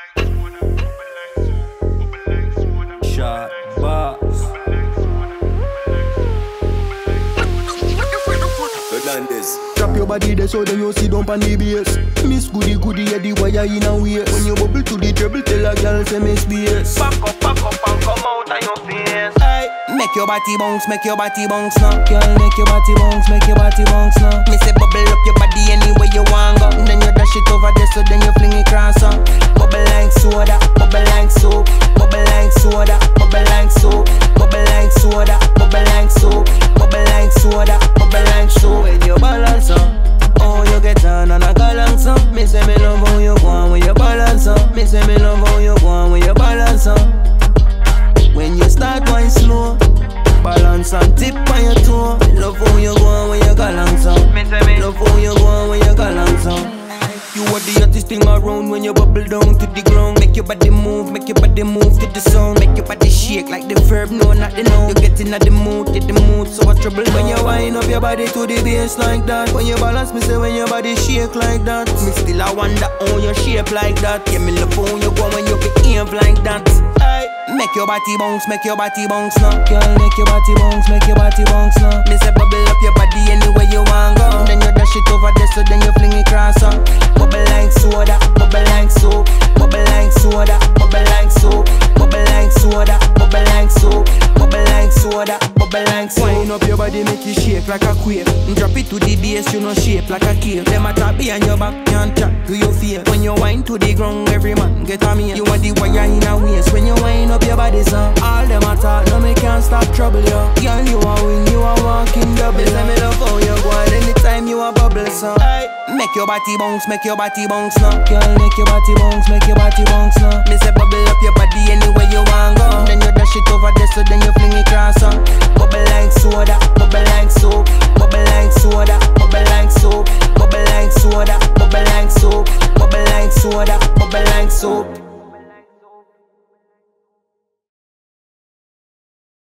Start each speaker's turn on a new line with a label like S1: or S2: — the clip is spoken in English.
S1: Shot box. Fernandez.
S2: Drop your body there so then you sit down on the bass. Miss goody goody, yeah, the wire in a waist. When you bubble to the treble, tell a girl say miss bass.
S3: Back up and come out of your face.
S2: Aye.
S4: Make your body bounce now. Girl, make your body bounce now. Me say bubble up your body anywhere you want go. Then you dash it over there so then you fling it cross on. Bubble like soda, bubble like soap. Bubble like soda, bubble like soap. Bubble like soda, bubble like soap. Bubble like soda, bubble like soap. When you balance up, oh you get on and a gallant up. Me say me love how you go on when you balance up. Me say me love how you go on when you balance up. When you start going slow, balance and tip on your toe. Love how you go on when you gallant up. Love how you go on when you gallant up. You are the hottest thing around when you bubble down to the ground. Make your body move to the sound. Make your body shake like the verb, no, not the noun. You get in the mood, so I trouble when you wind up your body to the bass like that. When you balance, me say when your body shake like that. Me still I wonder how you shape like that. Yeah, me love how you go when you behave like that. Aye. Make your body bounce now. Girl, make your body bounce now. Me say bubble up your body anywhere you want go. Then you dash it over there so then you fling it cross on. Bubble like soda, bubble like soap. Bubble like soda, bubble like soap. Bubble like soda, bubble like soap. Bubble like soda, bubble like soap. Wind up your body, make it shake like a quake. Drop it to the bass, you know shape like a cake. Them a tap behind your back, can't chat to your feel. When you wind to the ground, every man get a meal. You want the wire in a waist. When you wind up your body, so all them a talk, no me can't stop trouble you. Girl, you a win, you a walking double. Let me love how you go on anytime you a bubble, so make your body bounce now. Girl, make your body bounce now. Me say bubble up your body anywhere you want go. Then you dash it over there so then you fling it cross on. Bubble like soda, bubble like soap. Bubble like soda, bubble like soap. Bubble like soda, bubble like soap. Bubble like soda, bubble like soap.